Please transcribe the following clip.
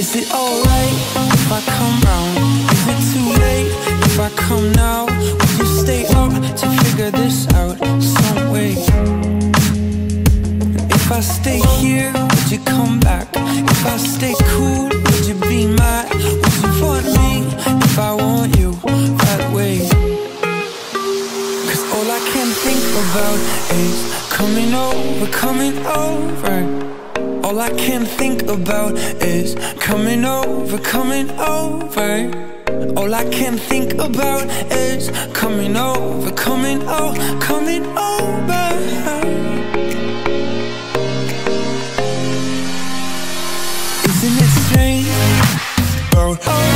Is it alright if I come round? Is it too late if I come now? Would you stay up to figure this out some way? If I stay here, would you come back? If I stay cool, would you be mad? Would you want me if I want you that way? Cause all I can think about is coming over, coming over. All I can think about is coming over, coming over. All I can think about is coming over, coming over, coming over. Isn't it strange?